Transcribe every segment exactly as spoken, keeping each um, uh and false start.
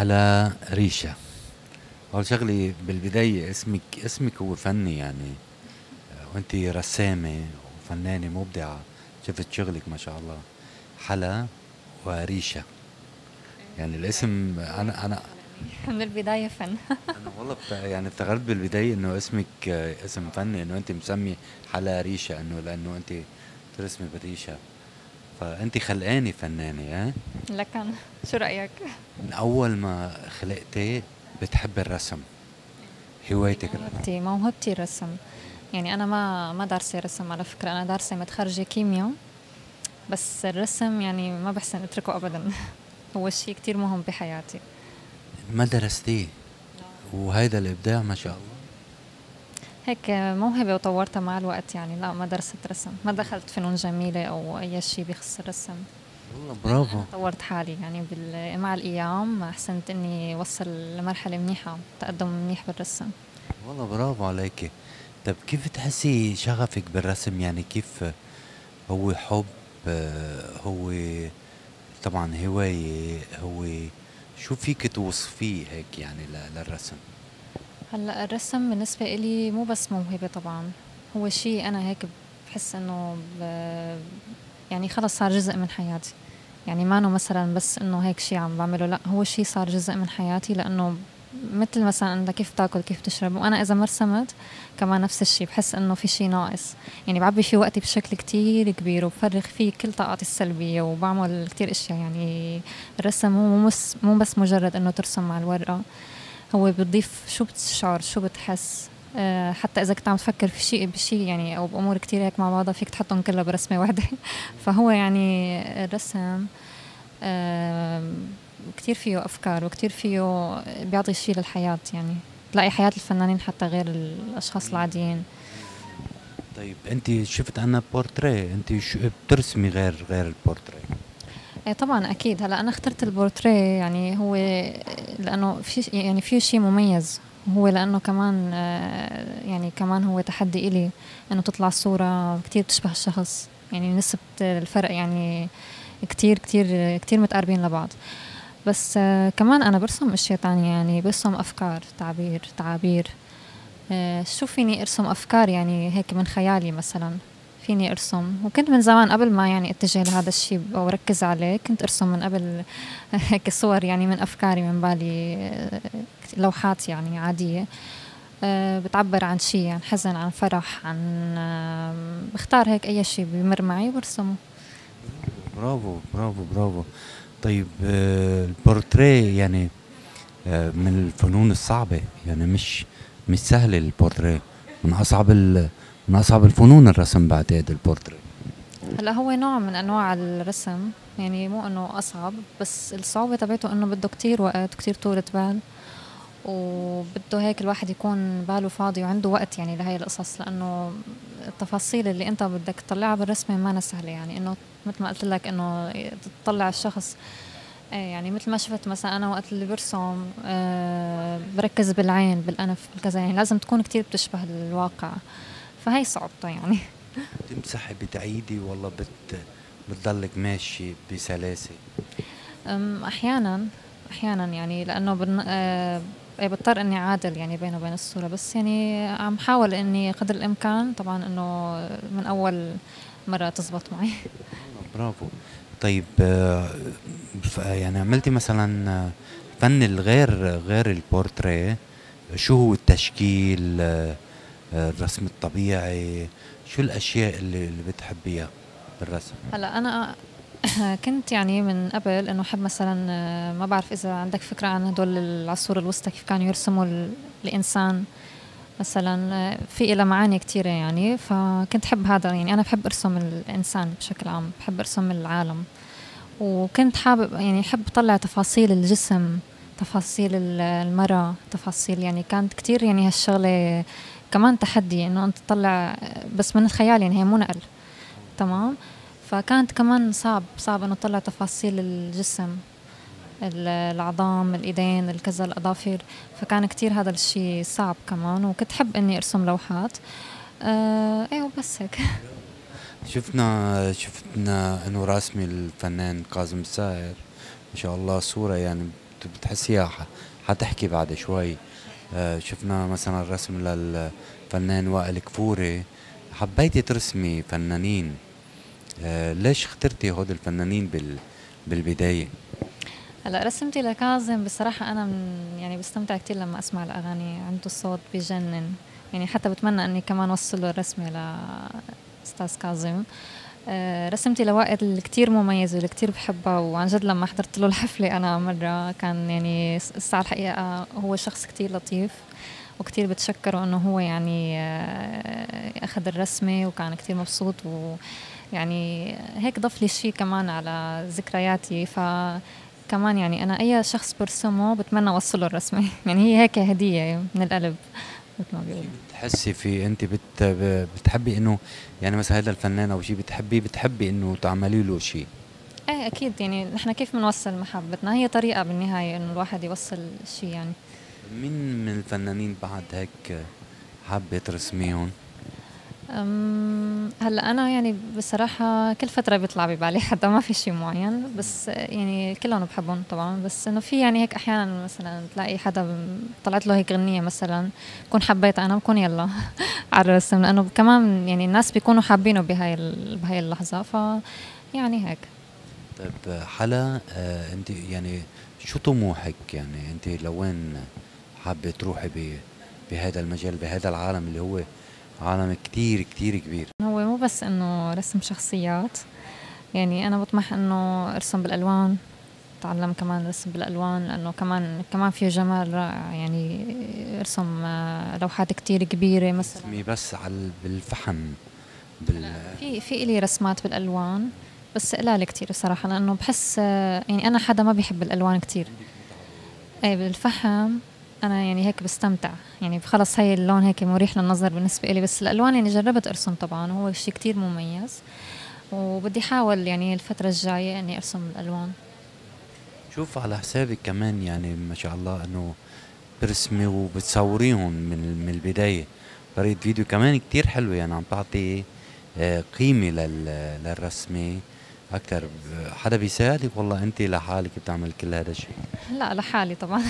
حلا ريشة. أول شغلة بالبداية اسمك اسمك هو فني يعني، وأنت رسامة وفنانة مبدعة. شفت شغلك ما شاء الله. حلا وريشة، يعني الاسم أنا أنا من البداية فن. أنا والله بت... يعني افتكرت بالبداية إنه اسمك آه، اسم فني، إنه أنت مسمي حلا ريشة، إنه لأنه أنت ترسمي بالريشة، فأنت خلقانة فنانة. ها، لكن شو رأيك؟ من أول ما خلقتي بتحب الرسم، هي هوايتك الرسم. موهبتي موهبتي الرسم. يعني أنا ما ما دارسة رسم على فكرة، أنا دارسة متخرجة كيمياء. بس الرسم يعني ما بحسن أتركه أبدا. هو شيء كتير مهم بحياتي. ما درستيه، وهيدا الإبداع ما شاء الله. هيك موهبة وطورتها مع الوقت، يعني لا ما درست رسم، ما دخلت فنون جميلة أو أي شيء بيخص الرسم. والله يعني برافو. أنا طورت حالي يعني بال... مع الأيام أحسنت إني وصل لمرحلة منيحة، تقدم منيح بالرسم. والله برافو عليك. طب كيف تحسي شغفك بالرسم؟ يعني كيف هو حب، آه، هو طبعا هواية، هو شو فيك توصفيه هيك يعني ل- للرسم؟ هلا الرسم بالنسبة إلي مو بس موهبة طبعا، هو شيء أنا هيك بحس إنه ب... يعني خلص صار جزء من حياتي. يعني ما إنه مثلا بس إنه هيك شيء عم بعمله، لا هو شيء صار جزء من حياتي، لأنه مثل مثلا انت كيف تاكل كيف تشرب، وانا اذا ما رسمت كمان نفس الشيء بحس انه في شيء ناقص. يعني بعبي فيه وقتي بشكل كتير كبير وبفرغ فيه كل طاقاتي السلبية وبعمل كتير اشياء. يعني الرسم هو مو بس مو بس مجرد انه ترسم على الورقة، هو بتضيف شو بتشعر شو بتحس. أه حتى اذا كنت عم تفكر في شيء بشيء يعني او بامور كتير هيك مع بعضها فيك تحطهم كلها برسمة واحدة. فهو يعني الرسم أه كتير فيه أفكار وكتير فيه بيعطي شي للحياة، يعني تلاقي حياة الفنانين حتى غير الأشخاص مية بالمية العاديين. مية بالمية. طيب انت شفت عنا بورتريه، انت شو بترسمي غير غير البورتريه؟ إيه طبعا أكيد. هلا أنا اخترت البورتريه، يعني هو لأنه في يعني فيه شي مميز. هو لأنه كمان آه، يعني كمان هو تحدي إلي إنه تطلع صورة كتير تشبه الشخص، يعني نسبة الفرق يعني كتير كتير كتير متقاربين لبعض. بس آه كمان أنا برسم أشياء تانية، يعني برسم أفكار تعبير تعابير. آه، شو فيني ارسم افكار يعني هيك من خيالي مثلا. فيني ارسم، وكنت من زمان قبل ما يعني اتجه لهذا الشيء او ركز عليه كنت ارسم من قبل. هيك صور يعني من افكاري من بالي، آه، لوحات يعني عادية، آه، بتعبر عن شيء، عن حزن عن فرح عن آه، بختار هيك اي شيء بمر معي وبرسمه. برافو برافو برافو برافو. طيب آه، البورتريه يعني آه، من الفنون الصعبة، يعني مش مش سهل البورتريه، من أصعب ال من أصعب الفنون الرسم بعتقد البورتريه. هلا هو نوع من انواع الرسم، يعني مو انه اصعب، بس الصعوبة تبعته انه بده كتير وقت وكتير طولة بال، وبده هيك الواحد يكون باله فاضي وعنده وقت يعني لهي القصص، لأنه التفاصيل اللي أنت بدك تطلعها بالرسمة ما سهلة. يعني إنه مثل ما قلت لك إنه تطلع الشخص. إيه يعني مثل ما شفت مثلا أنا وقت اللي برسم أه بركز بالعين بالأنف بالكذا، يعني لازم تكون كتير بتشبه الواقع، فهي صعوبته يعني. بتمسحي بتعيدي والله بت بتضلك ماشي بسلاسة؟ أم، أحيانا أحيانا يعني لأنه بن... أه إيه بضطر إني عادل يعني بينه وبين الصورة، بس يعني عم حاول إني قدر الإمكان طبعا إنه من أول مرة تزبط معي. والله برافو. طيب آه، ف- يعني عملتي مثلا آه، فن الغير غير البورتريه، شو هو التشكيل، آه، آه، الرسم الطبيعي، شو الأشياء اللي, اللي بتحبيها بالرسم؟ هلا أنا كنت يعني من قبل إنه أحب مثلا، آه، ما بعرف إذا عندك فكرة عن هدول العصور الوسطى كيف كانوا يرسموا ال- الإنسان مثلا، آه، في إلى معاني كتيرة يعني، فكنت حب هذا. يعني أنا بحب أرسم الإنسان بشكل عام، بحب أرسم العالم، وكنت حابب يعني حب طلع تفاصيل الجسم، تفاصيل ال- المرأة، تفاصيل يعني كانت كتير يعني هالشغلة كمان تحدي انه انت تطلع بس من الخيال، يعني هي مو نقل. تمام. فكانت كمان صعب صعب انه تطلع تفاصيل الجسم، ال- العظام الايدين الكذا الاظافر. فكان كتير هذا الشيء صعب كمان، وكنت حب اني ارسم لوحات. آه ايه وبس هيك. شفنا شفنا انه راسمي الفنان كاظم الساهر، ما شاء الله صورة يعني بتحسيها ح- حتحكي بعد شوي. آه، شفنا مثلا رسم للفنان وائل كفوري. حبيتي ترسمي فنانين، آه، ليش اخترتي هود الفنانين بال بالبداية؟ هلا رسمتي لكاظم بصراحة أنا من يعني بستمتع كتير لما أسمع الأغاني، عنده صوت بجنن. يعني حتى بتمنى إني كمان وصل له الرسمة لأستاذ كاظم. آه، رسمتي لوائل كتير مميزة واللي كتير بحبها، وعن جد لما حضرت له الحفلة أنا مرة كان يعني الساعة الحقيقة هو شخص كتير لطيف، وكتير بتشكره إنه هو يعني آه، أخذ الرسمة وكان كتير مبسوط، ويعني هيك ضف لي شيء كمان على ذكرياتي. ف كمان يعني أنا أي شخص برسمه بتمنى أوصله الرسمة يعني هي هيك هدية من القلب مثل ما بيقولوا. بتحسي في انت بت بتحبي انه يعني مثلا هذا الفنان او شيء بتحبي بتحبي انه تعملي له شيء؟ ايه اكيد، يعني نحن كيف بنوصل محبتنا هي طريقة بالنهاية انه الواحد يوصل شيء يعني. مين من الفنانين بعد هيك حابة ترسميهم؟ أم، هلا انا يعني بصراحة كل فترة بيطلع ببالي حتى ما في شيء معين، بس يعني كلهم بحبهم طبعا، بس انه في يعني هيك احيانا مثلا تلاقي حدا ب- طلعت له هيك غنية مثلا بكون حبيتها انا بكون يلا على الرسم، لانه كمان يعني الناس بيكونوا حابينه بهاي ال- بهاي اللحظة، ف يعني هيك. طيب حلا، آه انت يعني شو طموحك؟ يعني انت لوين حابة تروحي ب بهذا المجال، بهذا العالم اللي هو عالم كتير كتير كبير؟ هو مو بس انه رسم شخصيات، يعني انا بطمح انه ارسم بالالوان، اتعلم كمان رسم بالالوان لانه كمان كمان فيه جمال رائع، يعني ارسم آه، لوحات كتير كبيره مثلا. اسمي بس على بالفحم بال في في الي رسمات بالالوان بس قلال كتير صراحه، لانه بحس آه، يعني انا حدا ما بيحب الالوان كتير. اي بالفحم انا يعني هيك بستمتع، يعني خلص هاي اللون هيك مريح للنظر بالنسبه لي، بس الالوان يعني جربت ارسم طبعا هو شيء كتير مميز، وبدي احاول يعني الفتره الجايه اني ارسم الالوان. شوف على حسابك كمان يعني ما شاء الله انه برسمي وبتصوريهم من من البداية. طريقة فيديو كمان كتير حلوة، يعني عم تعطي آه، قيمة لل للرسمة أكتر. ب- حدا بيساعدك والله أنت لحالك بتعمل كل هذا الشيء؟ لا لحالي طبعا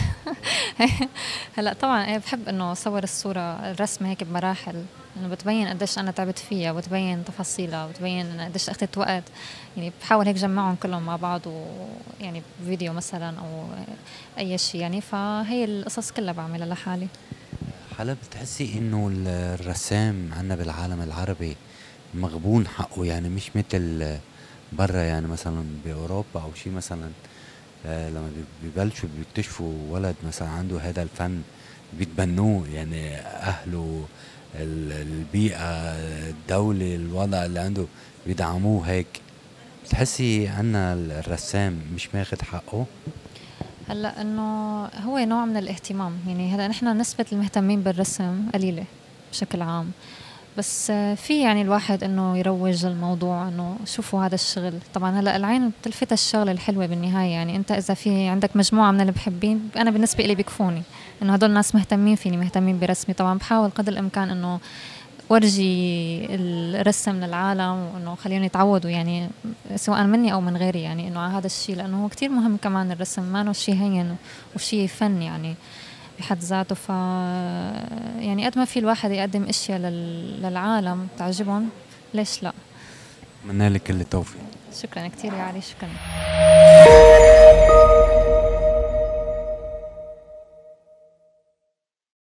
هلا طبعا ايه بحب انه اصور الصوره الرسمه هيك بمراحل، انه بتبين قديش انا تعبت فيها وبتبين تفاصيلها وبتبين قديش اخذت وقت، يعني بحاول هيك جمعهم كلهم مع بعض ويعني فيديو مثلا او اي شيء يعني، فهي القصص كلها بعملها لحالي. حلا، بتحسي إنه ال- الرسام عنا بالعالم العربي مغبون حقه؟ يعني مش مثل برا، يعني مثلا بأوروبا أو شيء مثلا، آه، لما بي- ببلشوا بيكتشفوا ولد مثلا عنده هذا الفن بيتبنوه، يعني أهله، ال- البيئة، الدولة، الوضع اللي عنده بيدعموه هيك. بتحسي عنا الرسام مش ماخد حقه؟ هلا انه هو نوع من الاهتمام، يعني هلا نحن نسبه المهتمين بالرسم قليله بشكل عام، بس آه، في يعني الواحد انه يروج للموضوع، انه شوفوا هذا الشغل. طبعا هلا العين بتلفت الشغله الحلوه بالنهايه، يعني انت اذا في عندك مجموعه من المحبين انا بالنسبه لي بيكفوني انه هدول الناس مهتمين فيني مهتمين برسمي. طبعا بحاول قدر الامكان انه ورجي الرسم للعالم، وانه خليهم يتعودوا يعني سواء مني او من غيري يعني انه على هذا الشيء، لانه هو كتير مهم كمان الرسم، ما انه شيء هين وشيء فن يعني بحد ذاته. ف يعني قد ما في الواحد يقدم اشياء لل... للعالم تعجبهم ليش لا. أتمنى لك كل التوفيق. شكرا كتير يا علي، شكرا.